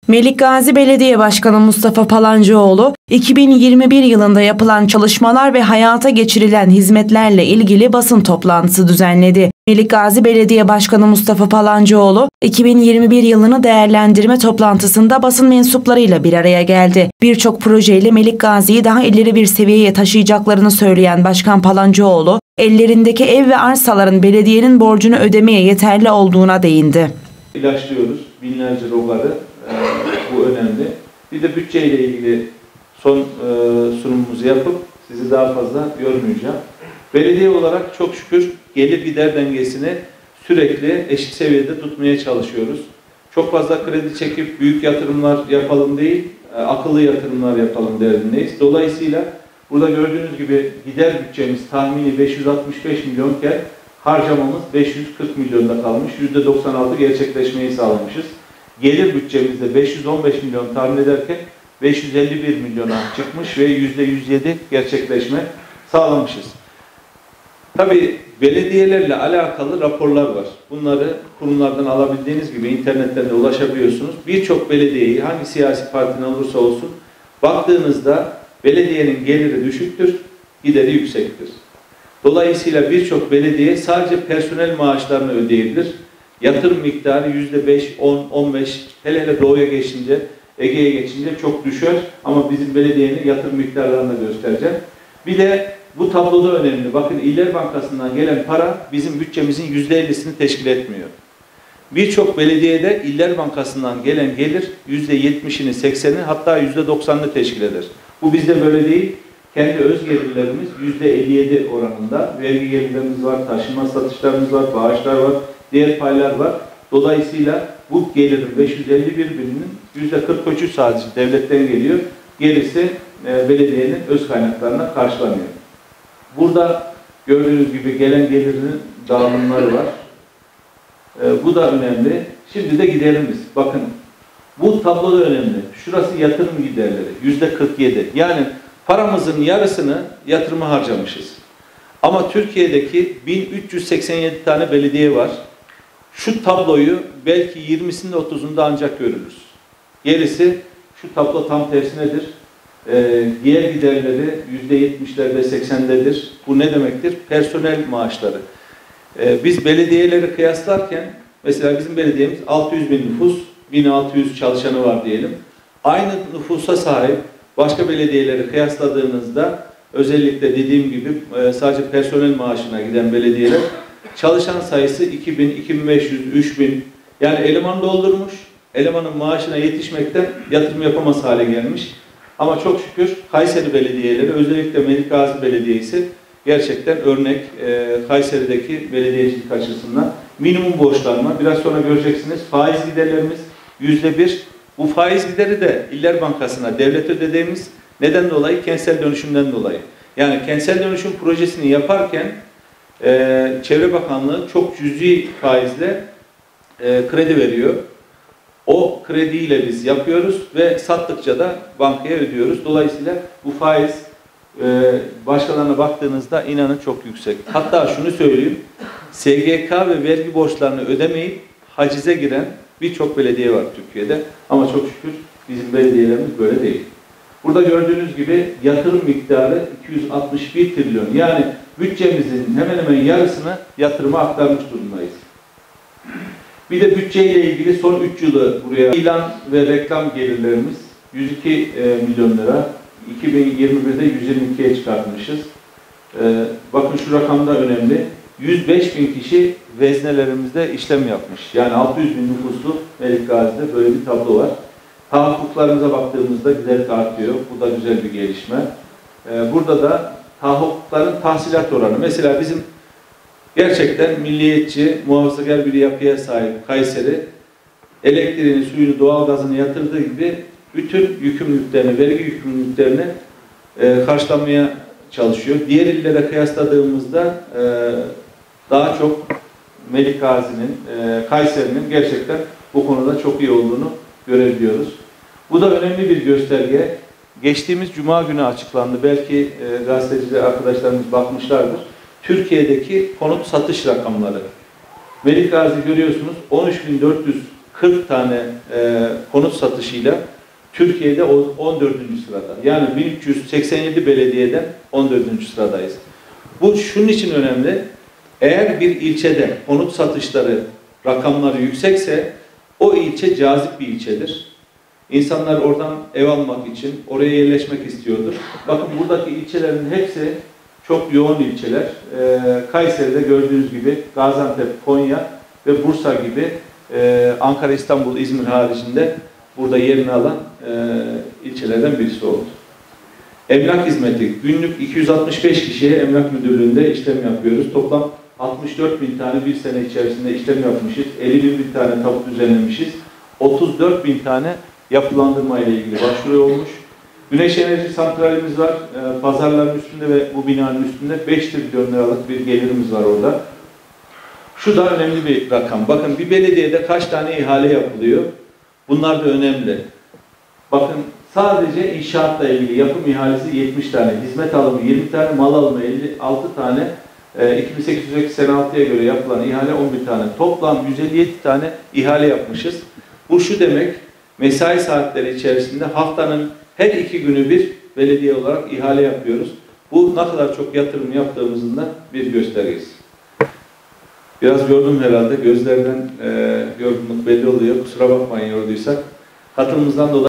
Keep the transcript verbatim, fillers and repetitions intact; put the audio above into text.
Melikgazi Belediye Başkanı Mustafa Palancıoğlu, iki bin yirmi bir yılında yapılan çalışmalar ve hayata geçirilen hizmetlerle ilgili basın toplantısı düzenledi. Melikgazi Belediye Başkanı Mustafa Palancıoğlu, iki bin yirmi bir yılını değerlendirme toplantısında basın mensuplarıyla bir araya geldi. Birçok projeyle Melikgazi'yi daha ileri bir seviyeye taşıyacaklarını söyleyen Başkan Palancıoğlu, ellerindeki ev ve arsaların belediyenin borcunu ödemeye yeterli olduğuna değindi. İlaçlıyoruz binlerce rogarı, e, bu önemli. Bir de bütçeyle ilgili son e, sunumumuzu yapıp sizi daha fazla yormayacağım. Belediye olarak çok şükür gelir gider dengesini sürekli eşit seviyede tutmaya çalışıyoruz. Çok fazla kredi çekip büyük yatırımlar yapalım değil, e, akıllı yatırımlar yapalım derdindeyiz. Dolayısıyla burada gördüğünüz gibi gider bütçemiz tahmini beş yüz altmış beş milyonken harcamamız beş yüz kırk milyonda kalmış. yüzde doksan altı gerçekleşmeyi sağlamışız. Gelir bütçemizde beş yüz on beş milyon tahmin ederken beş yüz elli bir milyona çıkmış ve yüzde yüz yedi gerçekleşme sağlamışız. Tabii belediyelerle alakalı raporlar var. Bunları kurumlardan alabildiğiniz gibi internetten de ulaşabiliyorsunuz. Birçok belediyeyi hangi siyasi partinin olursa olsun baktığınızda belediyenin geliri düşüktür, gideri yüksektir. Dolayısıyla birçok belediye sadece personel maaşlarını ödeyebilir. Yatırım miktarı yüzde beş, on, on beş, hele hele doğuya geçince, Ege'ye geçince çok düşer. Ama bizim belediyenin yatırım miktarlarını göstereceğim. Bir de bu tabloda önemli. Bakın İller Bankası'ndan gelen para bizim bütçemizin yüzde ellisini teşkil etmiyor. Birçok belediyede İller Bankası'ndan gelen gelir yüzde yetmişini, seksenini hatta yüzde doksanını teşkil eder. Bu bizde böyle değil. Kendi öz gelirlerimiz yüzde elli yedi oranında. Vergi gelirlerimiz var, taşınma satışlarımız var, bağışlar var, diğer paylar var. Dolayısıyla bu gelirin beş yüz elli bir bininin yüzde kırk üçü sadece devletten geliyor. Gerisi e, belediyenin öz kaynaklarına karşılanıyor. Burada gördüğünüz gibi gelen gelirin dağılımları var. E, bu da önemli. Şimdi de giderimiz. Bakın bu tablo da önemli. Şurası yatırım giderleri. yüzde kırk yedi. Yani paramızın yarısını yatırıma harcamışız. Ama Türkiye'deki bin üç yüz seksen yedi tane belediye var. Şu tabloyu belki yirmisinde otuzunda ancak görürüz. Gerisi şu tablo tam tersinedir. Ee, diğer giderleri yüzde yetmişlerde seksendedir. Bu ne demektir? Personel maaşları. Ee, biz belediyeleri kıyaslarken mesela bizim belediyemiz altı yüz bin nüfus, bin altı yüz çalışanı var diyelim. Aynı nüfusa sahip başka belediyeleri kıyasladığınızda özellikle dediğim gibi sadece personel maaşına giden belediyeler çalışan sayısı iki bin, iki bin beş yüz, üç bin yani eleman doldurmuş, elemanın maaşına yetişmekten yatırım yapamaz hale gelmiş. Ama çok şükür Kayseri belediyeleri özellikle Melikgazi Belediyesi gerçekten örnek e, Kayseri'deki belediyecilik açısından minimum borçlanma. Biraz sonra göreceksiniz faiz giderlerimiz yüzde bir. Bu faiz gideri de İller Bankası'na devlet ödediğimiz neden dolayı? Kentsel dönüşümden dolayı. Yani kentsel dönüşüm projesini yaparken e, Çevre Bakanlığı çok cüzi faizle e, kredi veriyor. O krediyle biz yapıyoruz ve sattıkça da bankaya ödüyoruz. Dolayısıyla bu faiz e, başkalarına baktığınızda inanın çok yüksek. Hatta şunu söyleyeyim, S G K ve vergi borçlarını ödemeyip hacize giren birçok belediye var Türkiye'de. Ama çok şükür bizim belediyelerimiz böyle değil. Burada gördüğünüz gibi yatırım miktarı iki yüz altmış bir trilyon. Yani bütçemizin hemen hemen yarısını yatırıma aktarmış durumdayız. Bir de bütçeyle ilgili son üç yılı buraya ilan ve reklam gelirlerimiz yüz iki milyon lira. iki bin yirmi birde yüz yirmi ikiye çıkartmışız. Bakın şu rakam da önemli. yüz beş bin kişi veznelerimizde işlem yapmış. Yani altı yüz bin nüfuslu Melikgazi'de böyle bir tablo var. Tahakkuklarımıza baktığımızda giderek artıyor. Bu da güzel bir gelişme. Burada da tahakkukların tahsilat oranı. Mesela bizim gerçekten milliyetçi, muhafazakar bir yapıya sahip Kayseri, elektriğini, suyunu, doğalgazını yatırdığı gibi bütün yükümlülüklerini, vergi yükümlülüklerini e, karşılamaya çalışıyor. Diğer illere kıyasladığımızda e, daha çok Melikgazi'nin, e, Kayseri'nin gerçekten bu konuda çok iyi olduğunu görebiliyoruz. Bu da önemli bir gösterge. Geçtiğimiz Cuma günü açıklandı. Belki e, gazeteciler arkadaşlarımız bakmışlardır. Türkiye'deki konut satış rakamları. Melikgazi görüyorsunuz on üç bin dört yüz kırk tane e, konut satışıyla Türkiye'de on dördüncü sırada. Yani bin üç yüz seksen yedi belediyeden on dördüncü sıradayız. Bu şunun için önemli. Eğer bir ilçede konut satışları rakamları yüksekse o ilçe cazip bir ilçedir. İnsanlar oradan ev almak için oraya yerleşmek istiyordur. Bakın buradaki ilçelerin hepsi çok yoğun ilçeler. Ee, Kayseri'de gördüğünüz gibi Gaziantep, Konya ve Bursa gibi e, Ankara, İstanbul, İzmir haricinde burada yerini alan e, ilçelerden birisi oldu. Emlak hizmeti. Günlük iki yüz altmış beş kişiye emlak müdürlüğünde işlem yapıyoruz. Toplam altmış dört bin tane bir sene içerisinde işlem yapmışız. elli bin tane tapu düzenlemişiz. otuz dört bin tane yapılandırma ile ilgili başvuru olmuş. Güneş enerji santralimiz var. E, pazarların üstünde ve bu binanın üstünde beş trilyon liralık bir gelirimiz var orada. Şu da önemli bir rakam. Bakın bir belediyede kaç tane ihale yapılıyor? Bunlar da önemli. Bakın sadece inşaatla ilgili yapım ihalesi yetmiş tane, hizmet alımı yirmi tane, mal alımı elli altı tane, e, iki bin sekiz yüz seksen altıya göre yapılan ihale on bir tane. Toplam yüz elli yedi tane ihale yapmışız. Bu şu demek, mesai saatleri içerisinde haftanın her iki günü bir belediye olarak ihale yapıyoruz. Bu ne kadar çok yatırım yaptığımızın da bir göstergesi. Biraz yordum herhalde. Gözlerden e, yorgunluk belli oluyor. Kusura bakmayın yorduysak. Katılımımızdan dolayı